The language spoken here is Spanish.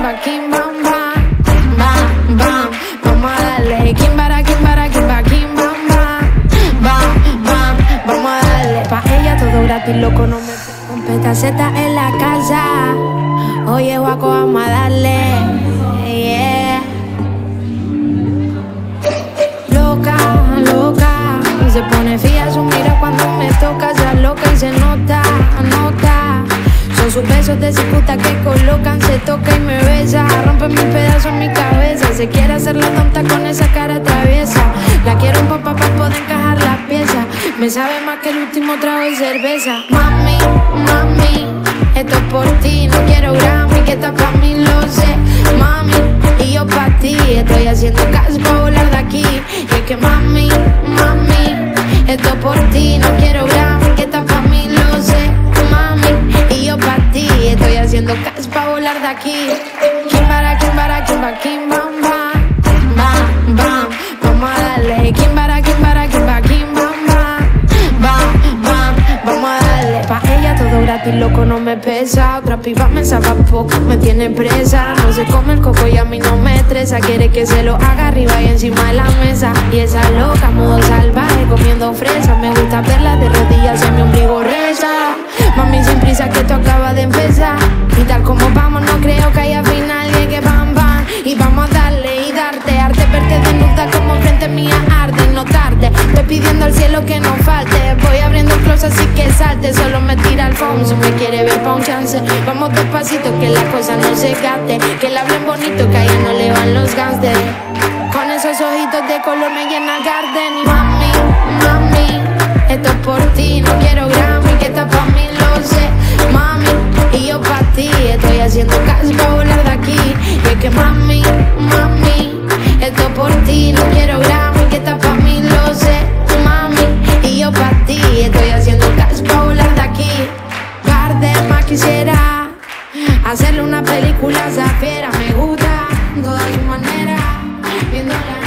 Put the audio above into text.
kimba, kim, bam, bam, bam, bam. Vamos a darle kimbara, kimbara, kimba, kim, bam, bam, bam, bam. Vamos a darle pa' ella todo gratis, loco, no me con petaceta en la casa. Oye, guaco, vamos a darle, yeah. Loca, loca, se pone fría su mira cuando me toca, se loca y se nota, nota. Son sus besos de cicuta que colocan, se toca y me besa, rompe mil pedazos en mi cabeza. Se quiere hacer la tonta con esa cara traviesa. La quiero un papá para poder encajar las piezas. Me sabe más que el último trago de cerveza. Mami, mami, esto es por ti, no quiero Grammy, que está pa' mí, lo sé. Mami, y yo pa' ti, estoy haciendo caso pa' volar de aquí. Y es que mami, mami, esto es por ti, no quiero Grammy, que está pa' mí, lo sé. Mami, y yo pa' ti, estoy haciendo caso pa' volar de aquí. Kimbara, kimbara, kimba, kim, bam, bam, bam, bam. Vamos a darle kimbara, kimbara, kimba, kim, bam, bam, bam, bam. Vamos a darle pa' ella todo gratis, loco, no me pesa. Otra piba me sabe poco, me tiene presa. No se come el coco y a mí no me estresa. Quiere que se lo haga arriba y encima de la mesa. Y esa loca, modo salvaje, comiendo fresa. Me gusta verla de rodillas en mi ombligo reza. Mami, sin prisa que esto acaba de empezar. Y tal como vamos, no creo que haya final. Y que bam, bam, y vamos a darle y darte arte. Verte desnuda como frente mía arde y no tarde. Estoy pidiendo al cielo que no falte. Voy abriendo el closet así que salte. Solo me tira al phone si me quiere ver pa' un chance. Vamos despacito que la cosa no se gaste. Que la hablen bonito que a ella no le van los gangsters. Con esos ojitos de color me llena el garden. Y mami, mami, esto es por ti, no quiero Grammy, que está pa' mí, lo sé. Mami, y yo pa' ti, estoy haciendo caso pa' volar de aquí. Y es que mami, mami, esto es por ti, no quiero Grammy, que está pa' mí, lo sé. Mami, y yo pa' ti, estoy haciendo caso pa' volar de aquí. Más quisiera hacerle una película a esa fiera. Me gusta toda su manera, viéndola.